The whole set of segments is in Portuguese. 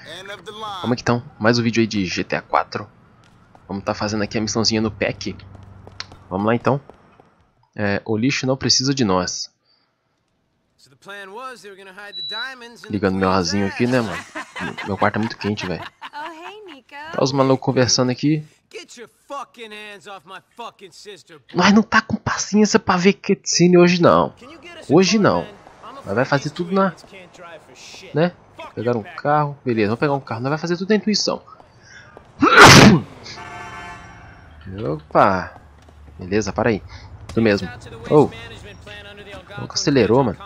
Como é que estão? Mais um vídeo aí de GTA 4. Vamos estar fazendo aqui a missãozinha no PEC. Vamos lá então. O lixo não precisa de nós. Ligando meu rasinho aqui, né, mano? Meu quarto é muito quente, velho. Tá os malucos conversando aqui. Nós não tá com paciência pra ver cutscene hoje não. Hoje não. Nós vai fazer tudo na... né? Pegar um carro. Beleza, vamos pegar um carro. Nós vai fazer tudo na intuição. Opa. Beleza, para aí. Isso mesmo. Oh. Nunca acelerou, mano.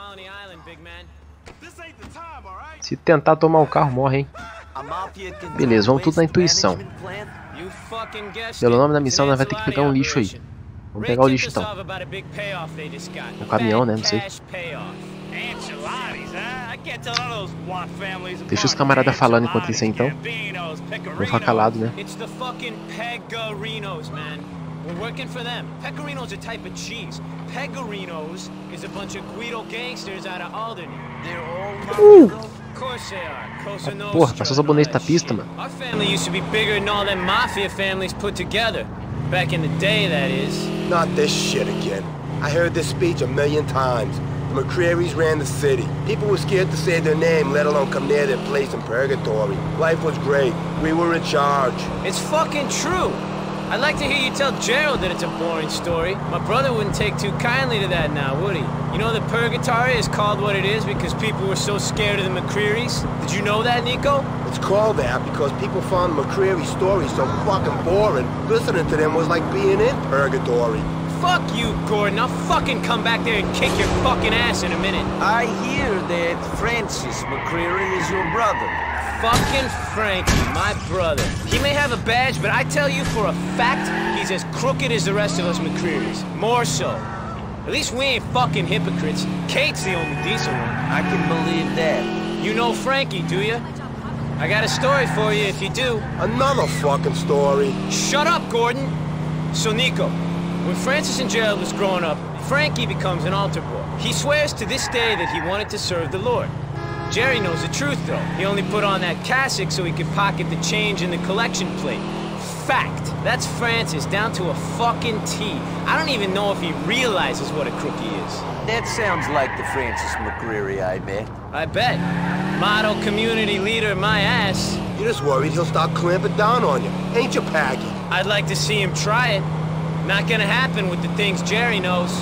Se tentar tomar o carro, morre, hein? Beleza, vamos tudo na intuição. Pelo nome da missão, nós vai ter que pegar um lixo aí. Vamos pegar o lixo então. Um caminhão, né? Não sei. Deixa os camaradas falando enquanto isso aí então. Vou ficar calado, né? We're working for them. Pecorino's a type of cheese. Pegorinos is a bunch of Guido gangsters out of Alderney. They're all Of course they are. Cosa Nostra. Porra, passou o sabonete da pista, mano. Our family used to be bigger than all them mafia families put together. Back in the day, that is. Not this shit again. I heard this speech a million times. The McCreary's ran the city. People were scared to say their name, let alone come near their place in purgatory. Life was great. We were in charge. It's fucking true. I'd like to hear you tell Gerald that it's a boring story. My brother wouldn't take too kindly to that now, would he? You know the Purgatory is called what it is because people were so scared of the McCrearys? Did you know that, Nico? It's called that because people found McCreary stories so fucking boring. Listening to them was like being in purgatory. Fuck you, Gordon. I'll fucking come back there and kick your fucking ass in a minute. I hear that Francis McCreary is your brother. Fucking Frankie, my brother. He may have a badge, but I tell you for a fact, he's as crooked as the rest of us McCrearys. More so. At least we ain't fucking hypocrites. Kate's the only decent one. I can believe that. You know Frankie, do you? I got a story for you if you do. Another fucking story. Shut up, Gordon. So, Nico, when Francis and Gerald was growing up, Frankie becomes an altar boy. He swears to this day that he wanted to serve the Lord. Jerry knows the truth, though. He only put on that cassock so he could pocket the change in the collection plate. Fact. That's Francis, down to a fucking T. I don't even know if he realizes what a crook he is. That sounds like the Francis McCreary I met. I bet. Model community leader, my ass. You're just worried he'll start clamping down on you, ain't you, Paggy? I'd like to see him try it. Not gonna happen with the things Jerry knows.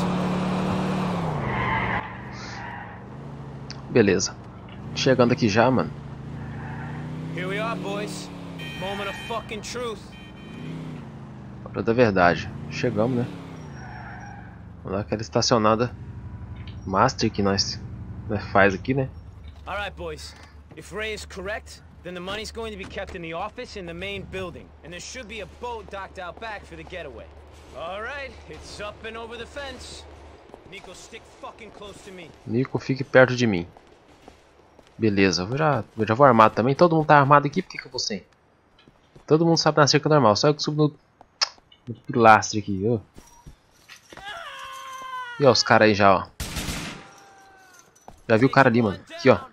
Beleza. Chegando aqui já, mano. Here we are, boys. Moment of fucking truth. Hora da verdade. Chegamos, né? Vamos dar aquela estacionada master que nós faz aqui, né? Alright, boys. If Ray is correct, then the money's going to be kept in the office in the main building. And there should be a boat docked out back for the getaway. Alright, it's up and over the fence. Nico, stick fucking close to me. Nico, fique perto de mim. Beleza, eu já vou armado também. Todo mundo tá armado aqui, por que eu vou sem? Todo mundo sabe na cerca normal, só eu que subo no pilastre aqui, ó. E ó, os caras aí já, ó. Já vi o cara ali, mano. Aqui, ó. A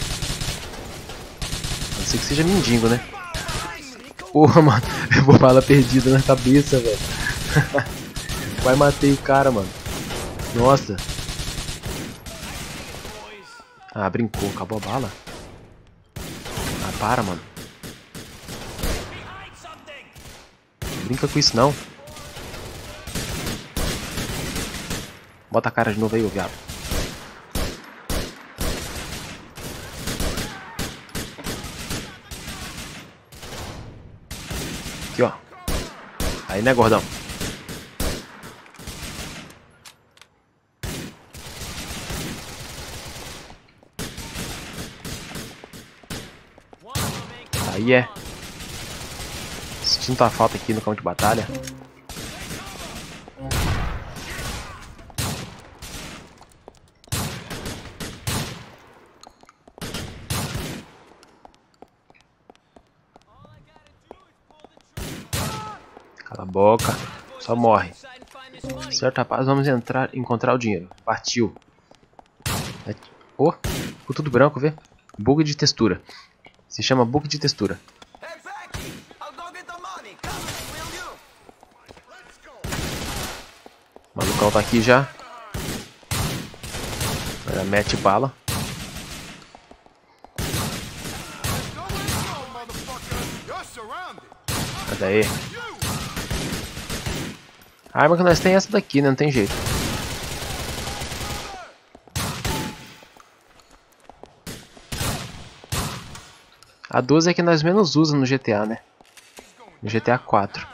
não ser que seja mendigo, né? Porra, mano. Eu vou bala perdida na cabeça, velho. Vai, matei o cara, mano. Nossa. Ah, brincou, acabou a bala. Ah, para, mano. Não brinca com isso, não. Bota a cara de novo aí, ô viado. Aqui, ó. Aí, né, gordão? Aí é. Sentindo a falta aqui no campo de batalha. Cala a boca. Só morre. Certo, rapaz, vamos encontrar o dinheiro. Partiu. Oh, ficou tudo branco, vê? Bug de textura. Se chama book de textura. O malucão tá aqui já. Agora mete bala. Cadê aí? A arma que nós tem é essa daqui, né? Não tem jeito. A 12 é que nós menos usamos no GTA, né? No GTA 4.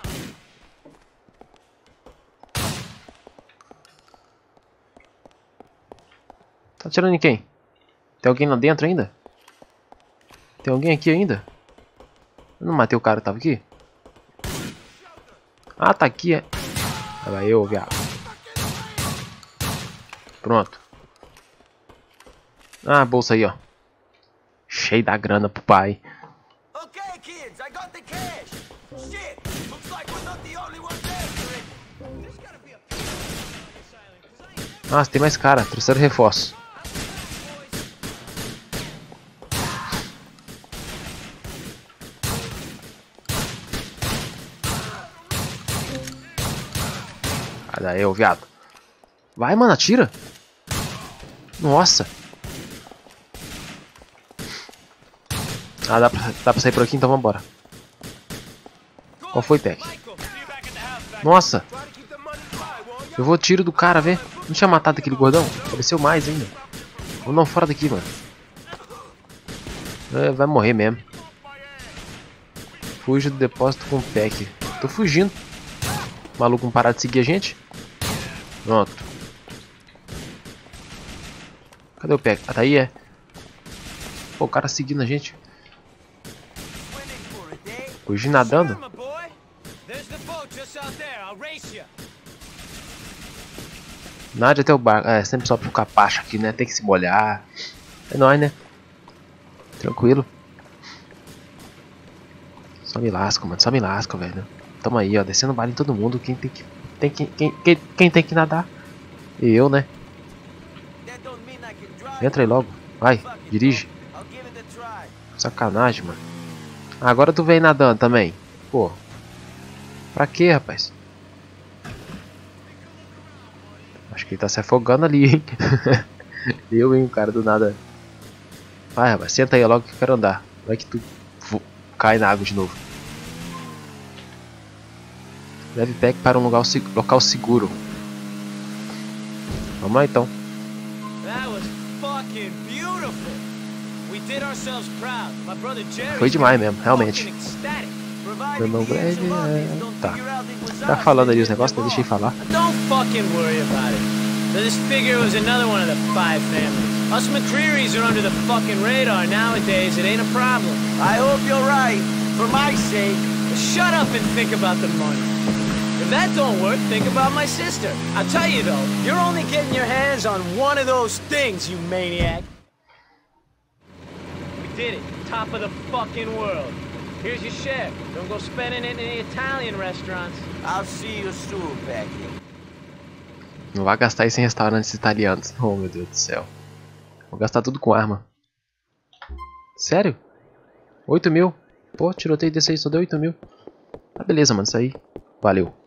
Tá atirando em quem? Tem alguém lá dentro ainda? Tem alguém aqui ainda? Eu não matei o cara que tava aqui? Ah, tá aqui, é. Olha eu, viado. Pronto. Ah, a bolsa aí, ó. Cheio da grana pro pai. Nossa, tem mais cara. Terceiro reforço. Olha eu, viado. Vai, mano, atira. Nossa. Ah, dá pra sair por aqui, então vambora. Qual foi, Peck? Nossa. Eu vou tiro do cara, vê. Não tinha matado aquele gordão? Apareceu mais ainda. Vamos não, fora daqui, mano. É, vai morrer mesmo. Fuja do depósito com o Peck. Tô fugindo. O maluco não parar de seguir a gente. Pronto. Cadê o Peck? Ah, tá aí, é. Pô, o cara seguindo a gente. Fugir nadando? Nada até o barco. É, sempre só pro capacho aqui, né? Tem que se molhar. É nóis, né? Tranquilo. Só me lasco, mano. Só me lasco, velho. Tamo aí, ó. Descendo bala em todo mundo. Quem tem que nadar? Eu, né? Entra aí logo. Vai, dirige. Sacanagem, mano. Agora tu vem nadando também. Pô. Pra quê, rapaz? Acho que ele tá se afogando ali, hein? Eu, hein, o cara do nada. Vai, rapaz, senta aí logo que eu quero andar. Vai que tu cai na água de novo. Leve Peck para um local seguro. Vamos lá então. Foi demais mesmo, realmente. Meu irmão grande Tá. Tá falando ali os negócios, não deixei falar. Don't fucking worry about it. This figure was another one of the 5 families. Us McCrearys are under the fucking radar nowadays. It ain't a problem. I hope you're right. For my sake. Shut up and think about the money. If that don't work, think about my sister. I'll tell you though, you're only getting your hands on one of those things, you maniac. We did it. Top of the fucking world. Here's your share. Don't go spending it in the Italian restaurants. I'll see you soon, Becky. Não vai gastar isso em restaurantes italianos. Oh, meu Deus do céu. Vou gastar tudo com arma. Sério? 8 mil? Pô, tiroteio desse aí só deu 8 mil. Tá beleza, mano. Isso aí. Valeu.